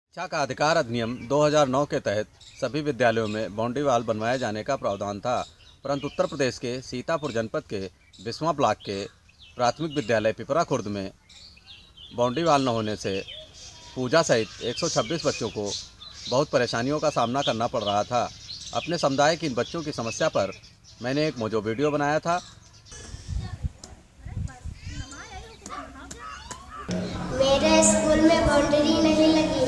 शिक्षा का अधिकार अधिनियम 2009 के तहत सभी विद्यालयों में बाउंड्री वॉल बनवाए जाने का प्रावधान था, परंतु उत्तर प्रदेश के सीतापुर जनपद के बिस्वा ब्लॉक के प्राथमिक विद्यालय पिपरा खुर्द में बाउंड्री वॉल न होने से पूजा सहित 126 बच्चों को बहुत परेशानियों का सामना करना पड़ रहा था। अपने समुदाय की इन बच्चों की समस्या पर मैंने एक मोजो वीडियो बनाया था। मेरे स्कूल में बाउंड्री नहीं लगी।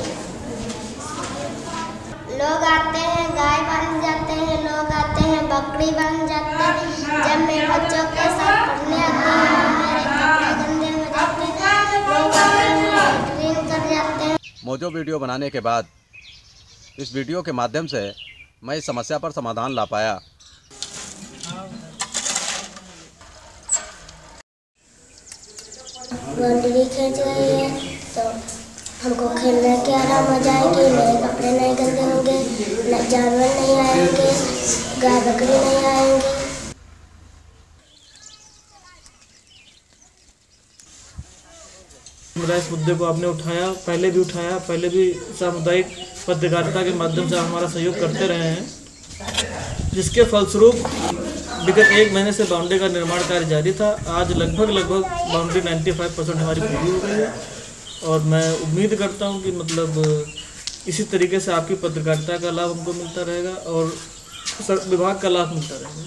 लोग आते हैं गाय बन जाते हैं, लोग आते हैं बकरी बन जाते हैं। जब मैं बच्चों के साथ पढ़ने आती हूँ मेरे कपड़े गंदे हो जाते हैं, लोग आते हैं ड्रिंक कर जाते हैं। मोजो वीडियो बनाने के बाद इस वीडियो के माध्यम से मैं इस समस्या पर समाधान ला पाया। बाउंड्री खींच गई है तो हमको खेलने की आराम हो जाएगी, मेरे कपड़े नहीं गंदे होंगे, जानवर नहीं आएंगे, गाय बकरी नहीं आएंगी। इस मुद्दे को आपने उठाया, पहले भी सामुदायिक पत्रकारिता के माध्यम से हमारा सहयोग करते रहे हैं, जिसके फलस्वरूप विगत 1 महीने से बाउंड्री का निर्माण कार्य जारी था। आज लगभग बाउंड्री 95% हमारी पूरी हो गई है और मैं उम्मीद करता हूं कि इसी तरीके से आपकी पत्रकारिता का लाभ हमको मिलता रहेगा और विभाग का लाभ मिलता रहेगा।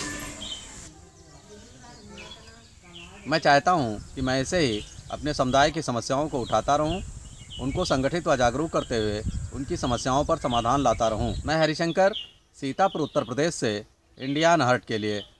मैं चाहता हूं कि मैं ऐसे ही अपने समुदाय की समस्याओं को उठाता रहूं, उनको संगठित व जागरूक करते हुए उनकी समस्याओं पर समाधान लाता रहूं। मैं हरिशंकर, सीतापुर उत्तर प्रदेश से इंडिया अनहर्ट के लिए।